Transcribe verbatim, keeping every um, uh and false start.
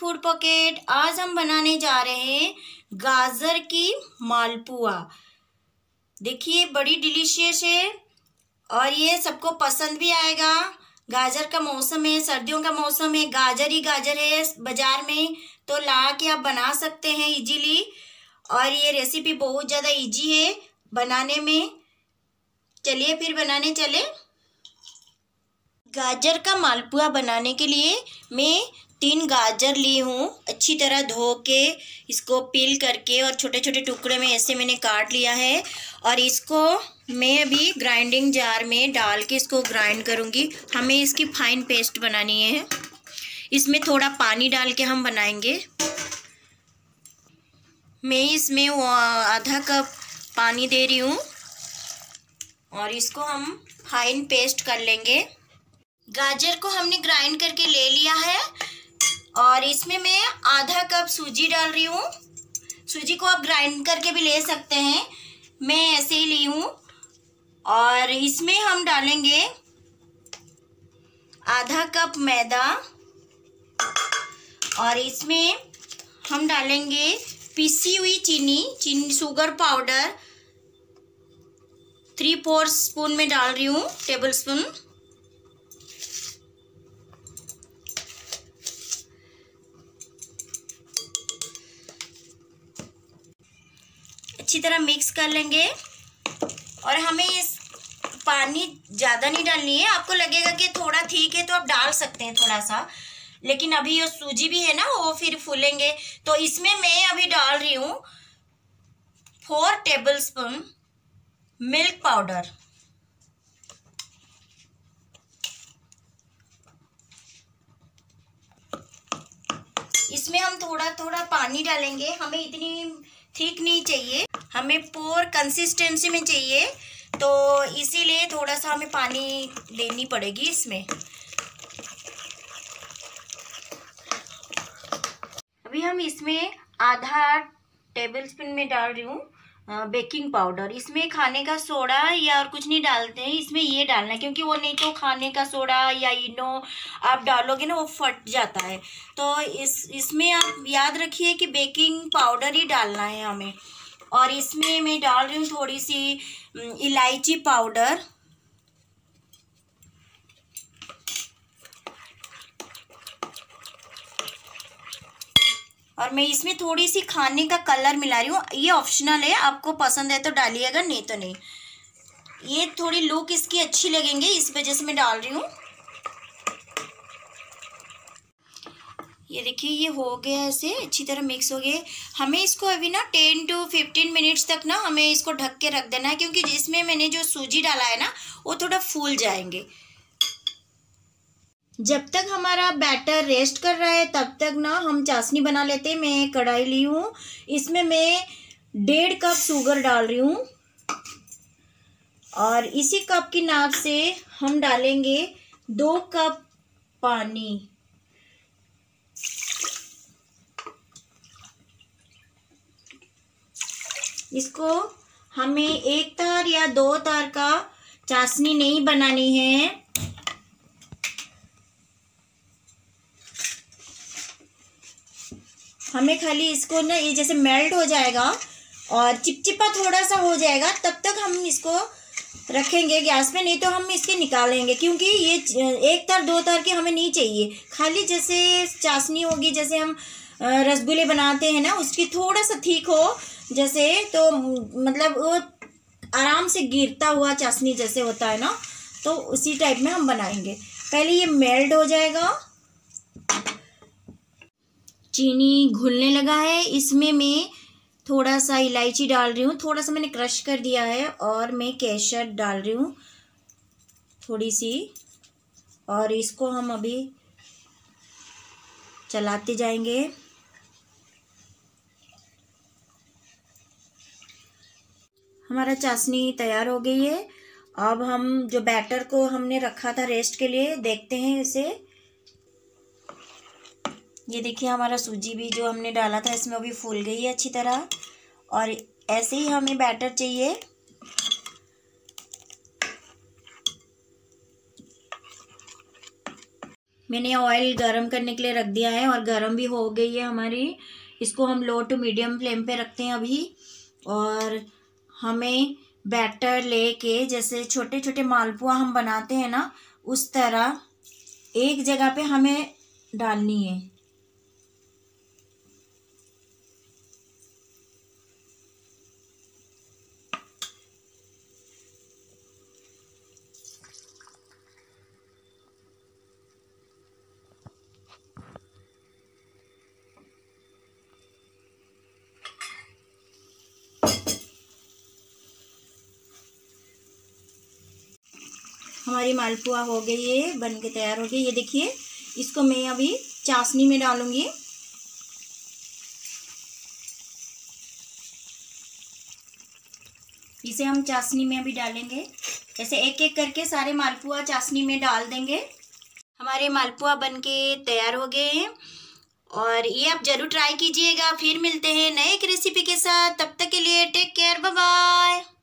Food pocket. आज हम बनाने जा रहे हैं गाजर की मालपुआ। देखिए बड़ी डिलीशियस है और ये सबको पसंद भी आएगा। गाजर का मौसम है, सर्दियों का मौसम है, गाजर ही गाजर है बाजार में, तो ला के आप बना सकते हैं इजीली। और ये रेसिपी बहुत ज़्यादा इजी है बनाने में। चलिए फिर बनाने चले। गाजर का मालपुआ बनाने के लिए मैं तीन गाजर ली हूँ। अच्छी तरह धो के इसको पील करके और छोटे छोटे टुकड़े में ऐसे मैंने काट लिया है। और इसको मैं अभी ग्राइंडिंग जार में डाल के इसको ग्राइंड करूँगी। हमें इसकी फाइन पेस्ट बनानी है। इसमें थोड़ा पानी डाल के हम बनाएंगे। मैं इसमें आधा कप पानी दे रही हूँ और इसको हम फाइन पेस्ट कर लेंगे। गाजर को हमने ग्राइंड करके ले लिया है और इसमें मैं आधा कप सूजी डाल रही हूँ। सूजी को आप ग्राइंड करके भी ले सकते हैं, मैं ऐसे ही ली हूँ। और इसमें हम डालेंगे आधा कप मैदा और इसमें हम डालेंगे पिसी हुई चीनी चीनी sugar powder three four spoon में डाल रही हूँ, टेबल स्पून। अच्छी तरह मिक्स कर लेंगे। और हमें इस पानी ज़्यादा नहीं डालनी है। आपको लगेगा कि थोड़ा ठीक है तो आप डाल सकते हैं थोड़ा सा, लेकिन अभी ये सूजी भी है ना, वो फिर फूलेंगे। तो इसमें मैं अभी डाल रही हूँ four tablespoon milk powder. इसमें हम थोड़ा थोड़ा पानी डालेंगे। हमें इतनी ठीक नहीं चाहिए, हमें पोर कंसिस्टेंसी में चाहिए, तो इसीलिए थोड़ा सा हमें पानी देनी पड़ेगी इसमें। अभी हम इसमें आधा टेबल स्पून में डाल रही हूँ बेकिंग पाउडर। इसमें खाने का सोडा या और कुछ नहीं डालते हैं, इसमें ये डालना है, क्योंकि वो नहीं तो खाने का सोडा या इनो आप डालोगे ना वो फट जाता है। तो इस इसमें आप याद रखिए कि बेकिंग पाउडर ही डालना है हमें। और इसमें मैं डाल रही हूँ थोड़ी सी इलायची पाउडर। और मैं इसमें थोड़ी सी खाने का कलर मिला रही हूँ। ये ऑप्शनल है, आपको पसंद है तो डालिएगा, नहीं तो नहीं। ये थोड़ी लुक इसकी अच्छी लगेंगे, इस वजह से मैं डाल रही हूँ। ये देखिए ये हो गया, ऐसे अच्छी तरह मिक्स हो गए। हमें इसको अभी ना टेन टू फिफ्टीन मिनट्स तक ना हमें इसको ढक के रख देना है, क्योंकि जिसमें मैंने जो सूजी डाला है ना वो थोड़ा फूल जाएंगे। जब तक हमारा बैटर रेस्ट कर रहा है तब तक ना हम चाशनी बना लेते हैं। मैं कढ़ाई ली हूँ, इसमें मैं डेढ़ कप शुगर डाल रही हूँ और इसी कप की नाप से हम डालेंगे दो कप पानी। इसको हमें एक तार या दो तार का चाशनी नहीं बनानी है। हमें खाली इसको ना ये जैसे मेल्ट हो जाएगा और चिपचिपा थोड़ा सा हो जाएगा तब तक हम इसको रखेंगे गैस पे, नहीं तो हम इसके निकालेंगे, क्योंकि ये एक तार दो तार की हमें नहीं चाहिए। खाली जैसे चाशनी होगी, जैसे हम रसगुल्ले बनाते हैं ना, उसकी थोड़ा सा ठीक हो जैसे, तो मतलब वो आराम से गिरता हुआ चाशनी जैसे होता है ना, तो उसी टाइप में हम बनाएंगे। पहले ये मेल्ट हो जाएगा। चीनी घुलने लगा है, इसमें मैं थोड़ा सा इलायची डाल रही हूँ, थोड़ा सा मैंने क्रश कर दिया है। और मैं केसर डाल रही हूँ थोड़ी सी, और इसको हम अभी चलाते जाएंगे। हमारा चाशनी तैयार हो गई है। अब हम जो बैटर को हमने रखा था रेस्ट के लिए, देखते हैं इसे। ये देखिए हमारा सूजी भी जो हमने डाला था इसमें अभी फूल गई है अच्छी तरह। और ऐसे ही हमें बैटर चाहिए। मैंने ऑयल गरम करने के लिए रख दिया है और गरम भी हो गई है हमारी। इसको हम लो टू मीडियम फ्लेम पे रखते हैं अभी। और हमें बैटर लेके जैसे छोटे छोटे मालपुआ हम बनाते हैं ना, उस तरह एक जगह पे हमें डालनी है। हमारी मालपुआ हो गई है, बन के तैयार हो गई। ये देखिए, इसको मैं अभी चाशनी में डालूंगी। इसे हम चाशनी में अभी डालेंगे। ऐसे एक एक करके सारे मालपुआ चाशनी में डाल देंगे। हमारे मालपुआ बन के तैयार हो गए हैं और ये आप जरूर ट्राई कीजिएगा। फिर मिलते हैं नए एक रेसिपी के साथ, तब तक के लिए टेक केयर, बाय बाय।